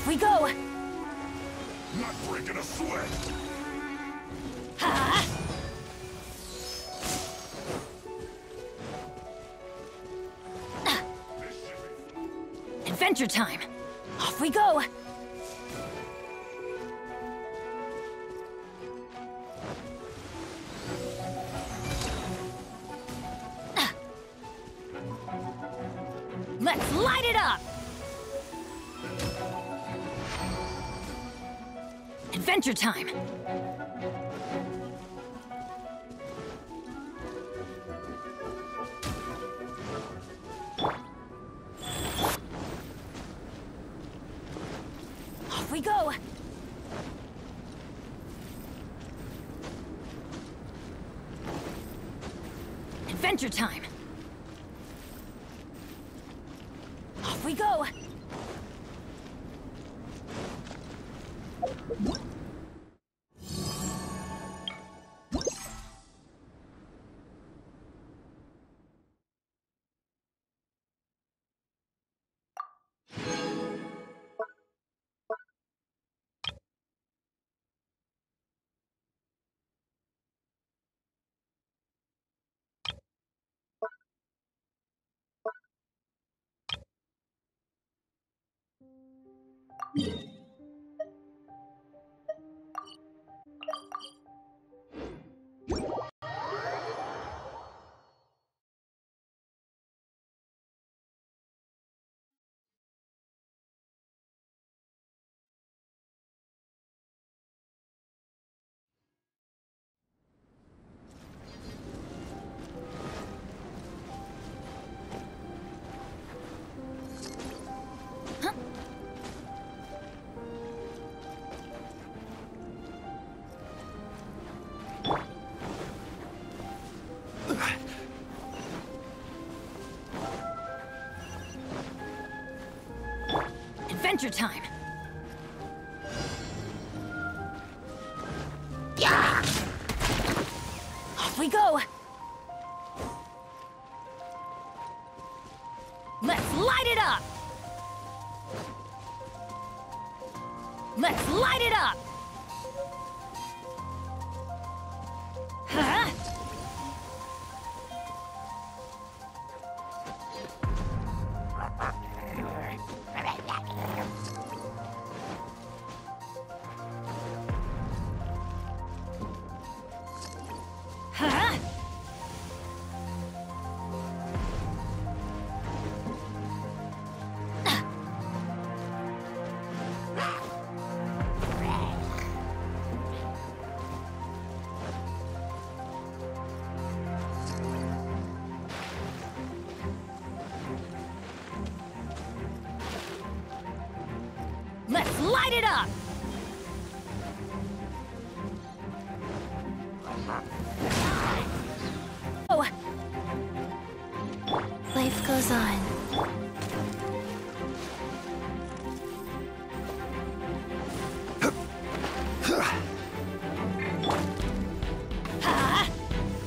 Off we go! Not breaking a sweat! Ha! Adventure time! Off we go! Let's light it up! Adventure time! Off we go! Adventure time! Off we go! Adventure time! Yeah! Off we go! Let's light it up! Let's light it up! Huh? Huh? Let's light it up! Oh. Life goes on. Ha!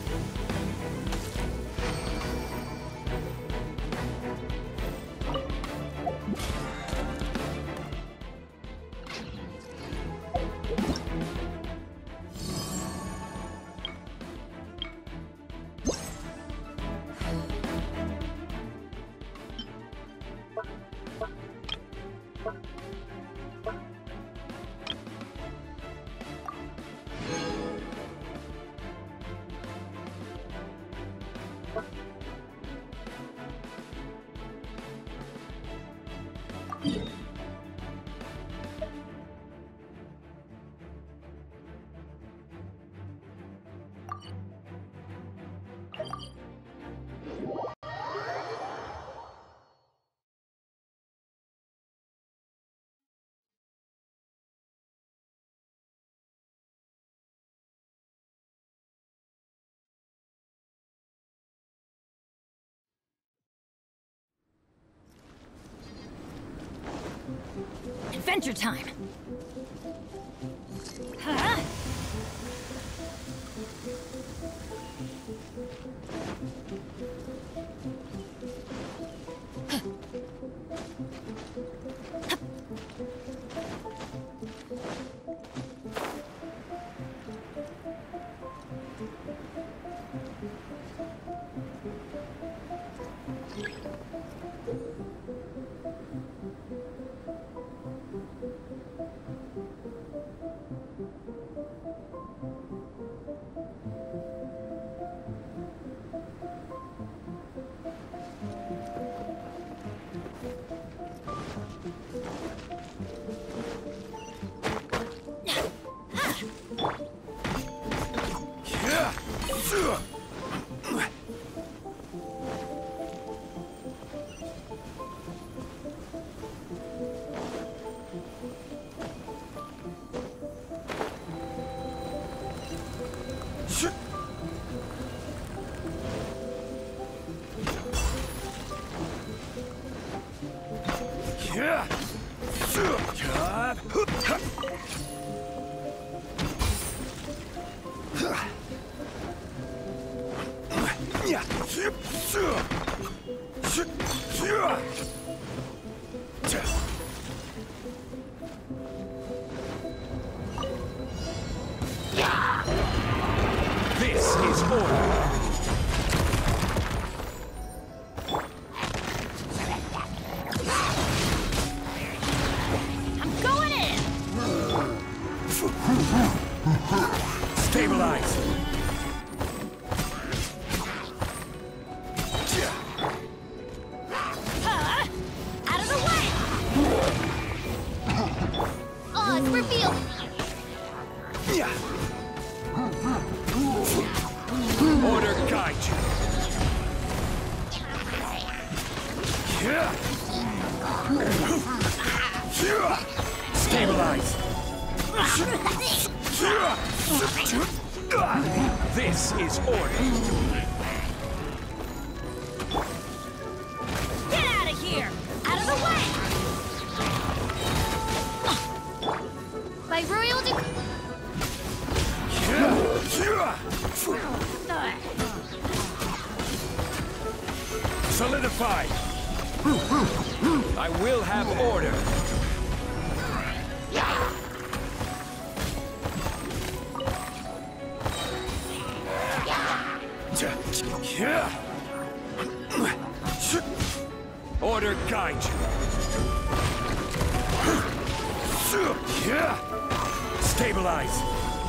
Adventure time! Huh? order. I'm going in! Stabilize. Huh? Out of the way! Oh, it's revealed! Order guide you. Stabilize. This is order. Get out of here! Out of the way! By royal decree... Solidify. I will have order. Order guide you. Stabilize.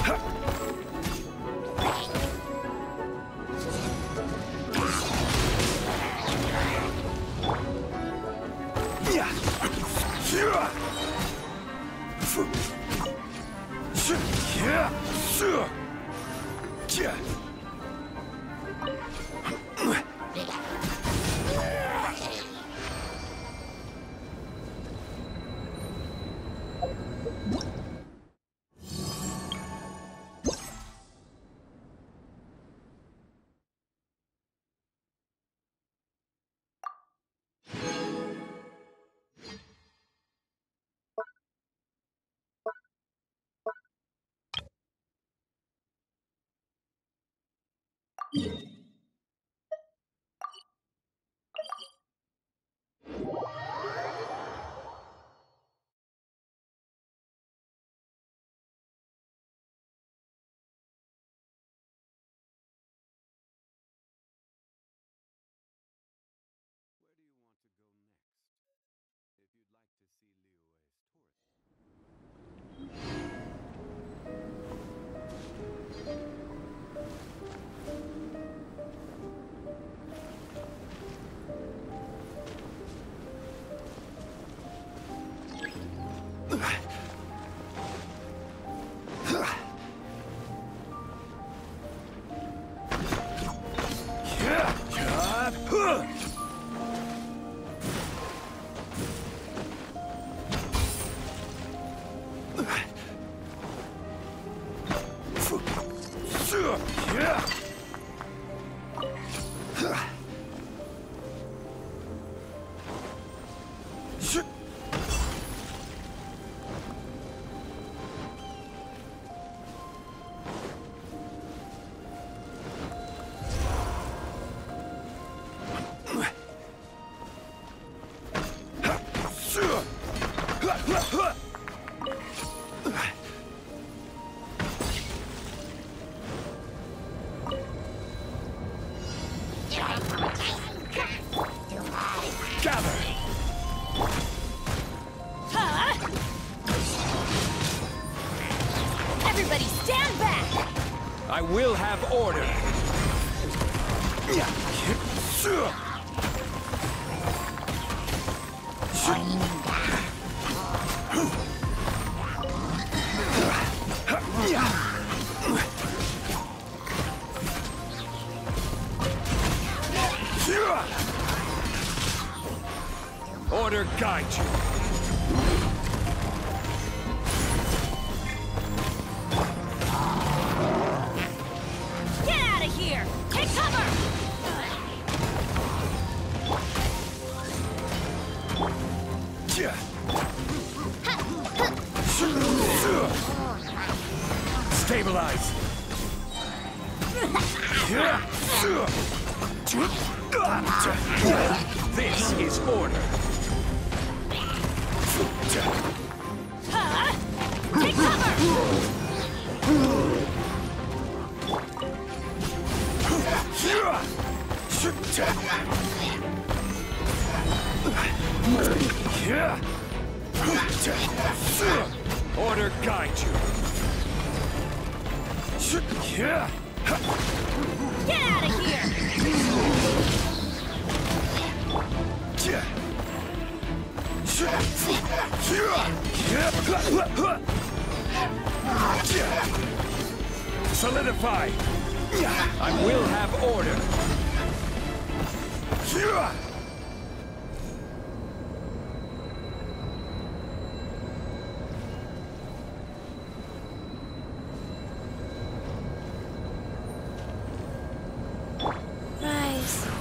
Where do you want to go next? If you'd like to see Liyue's tourist... Everybody stand back! I will have order. Order guide you. Get out of here! Take cover! Stabilize. This is order. Huh? Take cover! Order guide you. Get out of here! Solidify. I will have order. Rise.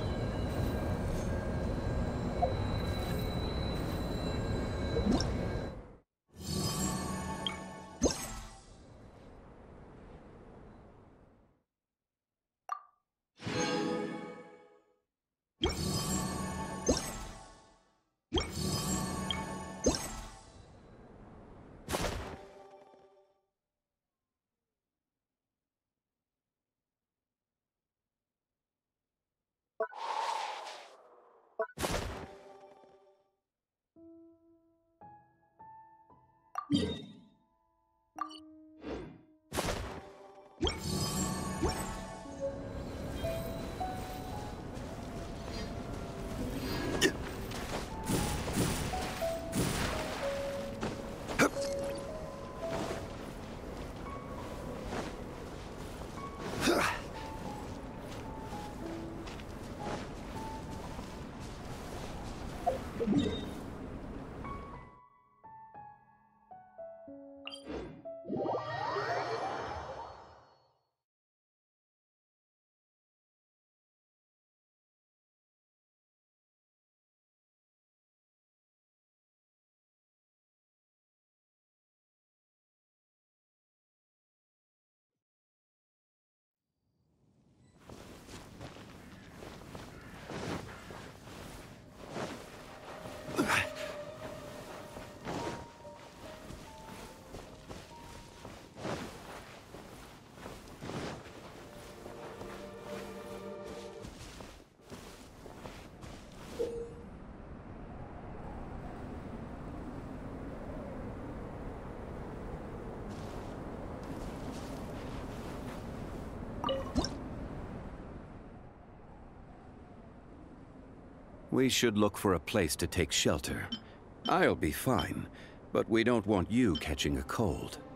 We should look for a place to take shelter. I'll be fine, but we don't want you catching a cold.